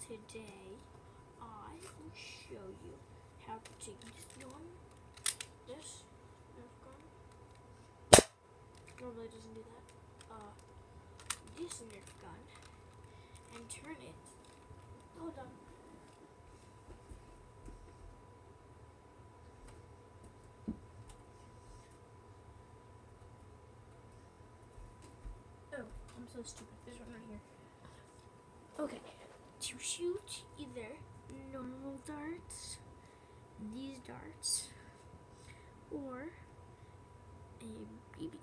today I will show you how to take this Nerf gun. Normally it doesn't do that. This Nerf gun and turn it. Hold on. Oh, I'm so stupid. There's one right here. Okay, to shoot either normal darts, these darts, or a BB.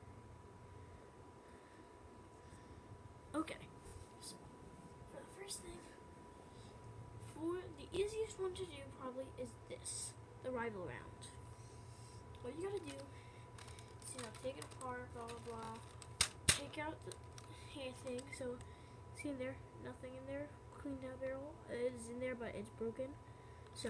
Okay, so for the first thing, for the easiest one to do probably is this, the rival round. What you gotta do is, take it apart, blah blah blah, take out the hand thing, so see in there, nothing in there, cleaned out barrel, it is in there but it's broken, so,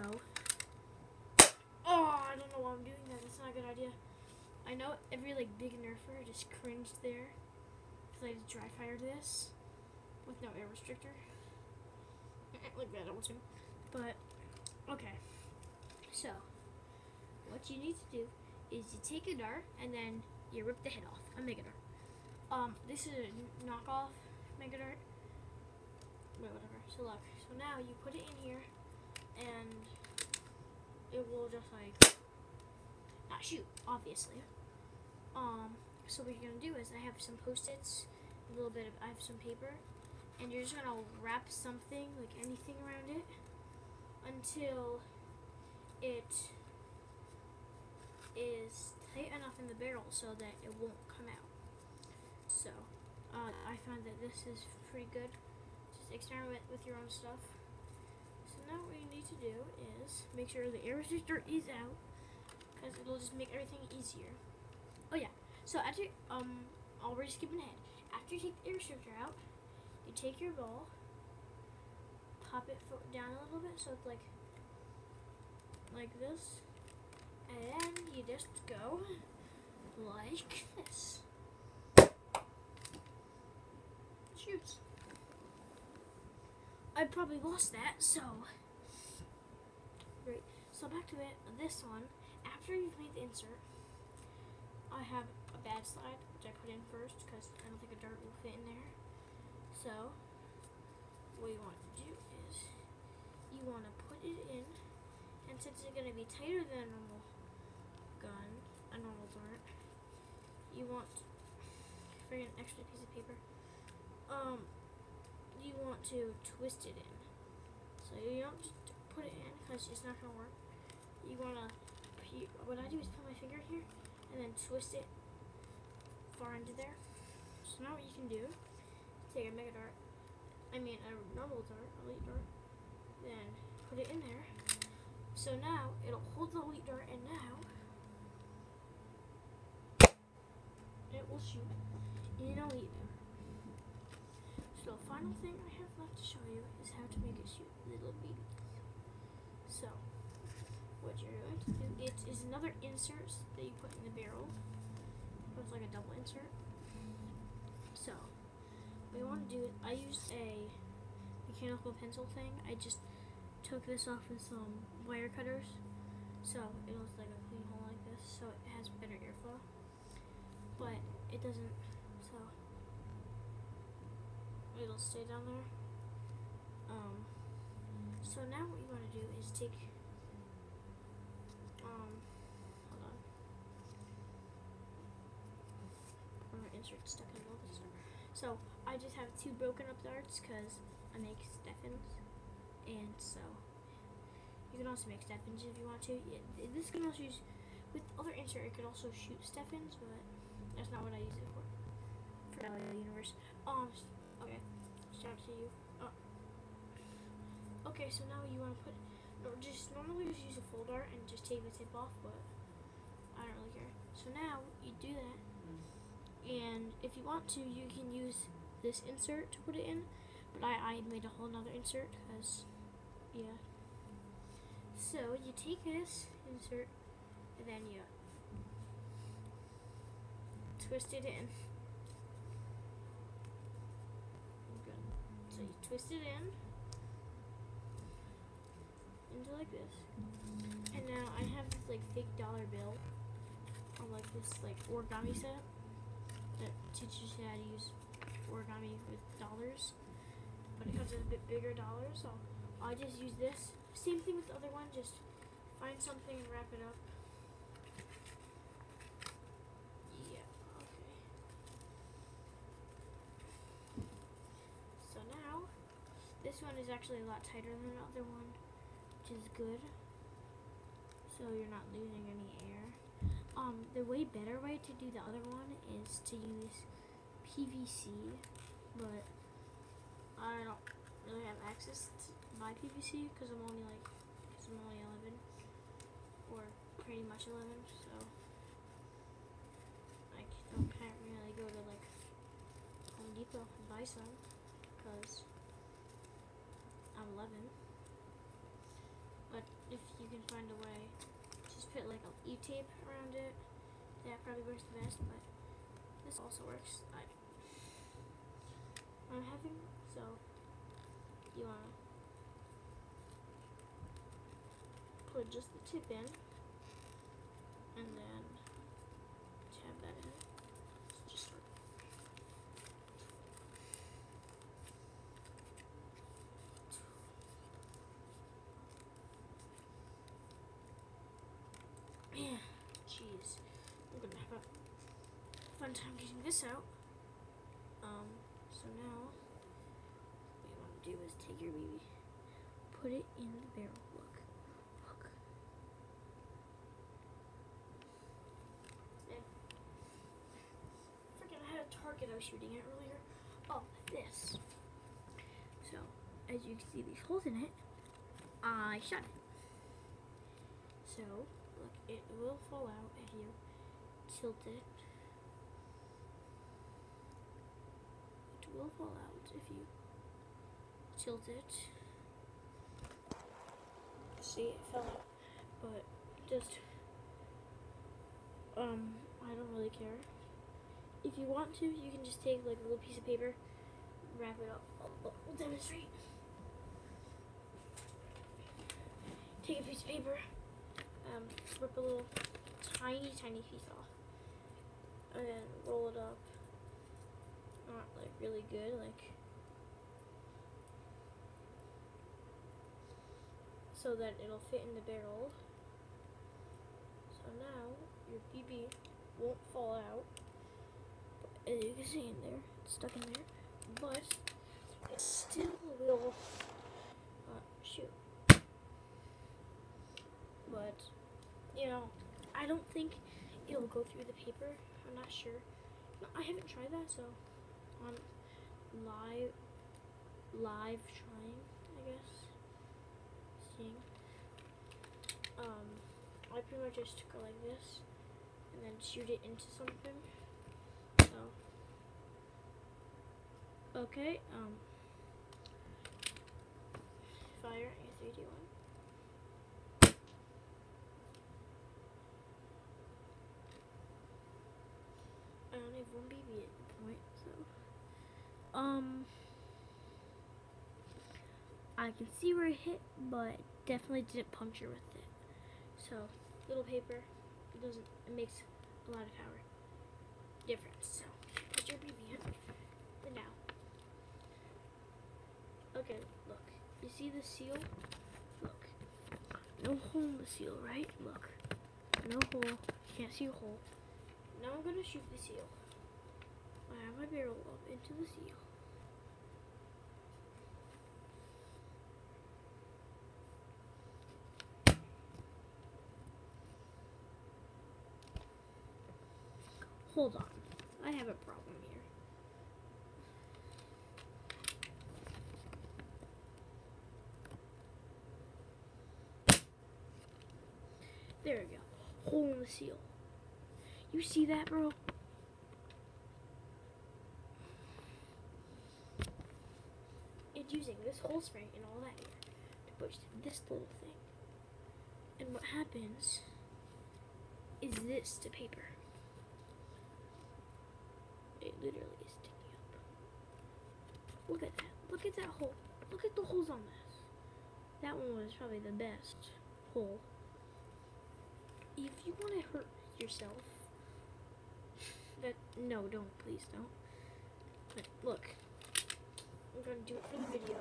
I don't know why I'm doing that, it's not a good idea. I know every big nerfer just cringed there, because I just dry fired this, with no air restrictor, like that old too, but, okay, so, what you need to do is you take a dart, and then you rip the head off, a Mega Dart. This is a knockoff Mega Dart. Wait, whatever. So look. So now you put it in here, and it will just not shoot, obviously. So what you're gonna do is I have some Post-its, I have some paper, and you're just gonna wrap something, anything around it, until it is tight enough in the barrel so that it won't come out. So, I found that this is pretty good. Just experiment with your own stuff. So now what you need to do is make sure the air restrictor is out, because it'll just make everything easier. Oh yeah, so after, already skipping ahead. After you take the air restrictor out, you take your ball, pop it down a little bit so it's like this, and then you just go like this. Shoots. I probably lost that, so great. So back to it. This one, after you've made the insert, I have a bad slide which I put in first because I don't think a dart will fit in there. So what you want to do is you want to put it in, and since it's going to be tighter than a normal gun, a normal dart, you want an extra piece of paper. You want to twist it in. So you don't just put it in because it's not going to work. You want to, what I do is put my finger here and then twist it far into there. So now what you can do, take a normal dart, elite dart, then put it in there. So now it'll hold the elite dart, and now it will shoot in elite. So the final thing I have left to show you is how to make it shoot little babies. So what you're going to do, it is another insert that you put in the barrel. It's like a double insert. So what you want to do is, I used a mechanical pencil thing. I just took this off with some wire cutters, so it looks like a clean hole like this, so it has better airflow, but it doesn't, so it'll stay down there. So now what you want to do is take, hold on, my insert stuck in the middle of the start. So I just have 2 broken up darts because I make Steffens, and so you can also make Steffens if you want to. Yeah, this can also use, with other insert it can also shoot Steffens, but that's not what I use it for the universe. Okay, shout out to you. Okay, so now you want to normally just use a full dart and just take the tip off, but I don't really care. So now you do that, and if you want to, you can use this insert to put it in, but I made a whole nother insert because, yeah. So you take this insert and then you twist it in. So you twist it in, like this. And now I have this like fake dollar bill on like this like origami set that teaches you how to use origami with dollars. But it comes in a bit bigger dollars, so I'll just use this. Same thing with the other one, just find something and wrap it up. Yeah, okay. So now, this one is actually a lot tighter than the other one, which is good. So you're not losing any air. The way better way to do the other one is to use PVC, but I don't really have access to buy PVC because I'm only 11, or pretty much 11, so can't really go to like Home Depot and buy some because I'm 11. But if you can find a way, just put like a E-tape around it. That probably works the best, but this also works. I'm having, so you wanna put just the tip in, and then tab that in. Just start. Yeah, jeez, I'm gonna have a fun time getting this out. So now what you want to do is take your baby, put it in the barrel. Look. Freaking, I had a target I was shooting at earlier. Oh, this. So, as you can see these holes in it, I shot it. So, look, it will fall out if you tilt it. It will fall out if you tilt it. See, it fell out. But just, I don't really care. If you want to, you can just take like a little piece of paper, wrap it up. I'll demonstrate. Take a piece of paper, rip a little tiny piece off, and then roll it up. Not like really good, like so that it'll fit in the barrel. So now your BB won't fall out. As you can see in there, it's stuck in there, but it still will shoot. But, you know, I don't think it'll go through the paper. I'm not sure. No, I haven't tried that, so on live trying, I guess. Seeing. I pretty much just go like this and then shoot it into something. So, okay, fire, in 3, 2, 1. I only have one BB at the point, so I can see where it hit, but definitely didn't puncture with it. So little paper, it makes a lot of power difference. So put your BB in. And now, okay, look, you see the seal? Look, no hole in the seal, right? Look, no hole. Can't see a hole. Now I'm gonna shoot the seal. I have my barrel up into the seal. Hold on, I have a problem here. There we go. Hole in the seal. You see that, bro? It's using this hole spring and all that here to push this little thing. And what happens is this to paper. It literally is sticking up. Look at that. Look at that hole. Look at the holes on this. That one was probably the best hole. If you want to hurt yourself, no, don't, please don't. But look, I'm gonna do it for the video.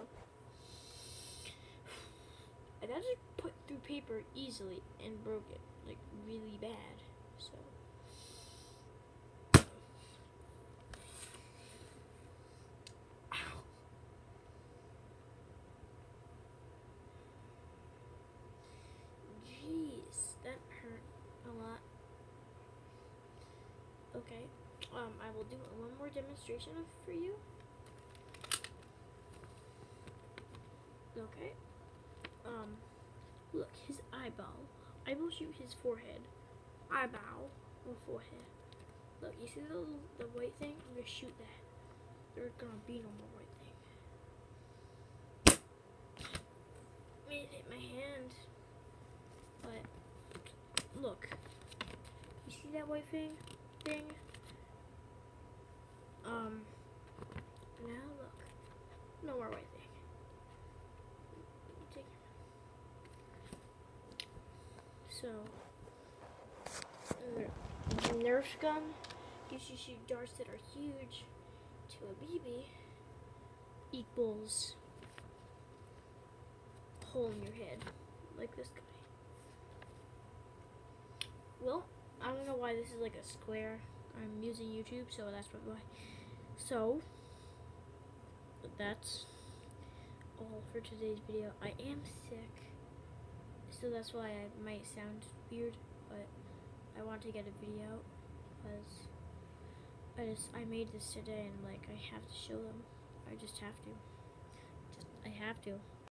I just put through paper easily and broke it, like really bad. So. Ow. Jeez, that hurt a lot. Okay, I will do one more demonstration for you. Okay. Look, his eyeball. I will shoot his forehead. Eyeball or forehead. Look, you see the white thing? I'm gonna shoot that. There's gonna be no more white thing. It hit my hand. But look, you see that white thing? Now look, no more white thing. So, Nerf gun gives you shoot darts that are huge to a BB equals hole in your head, like this guy. Well, I don't know why this is like a square. I'm using YouTube, so that's probably why. So, that's all for today's video. I am sick, so that's why I might sound weird, but I want to get a video out because I made this today and like I have to show them. I just have to. I have to.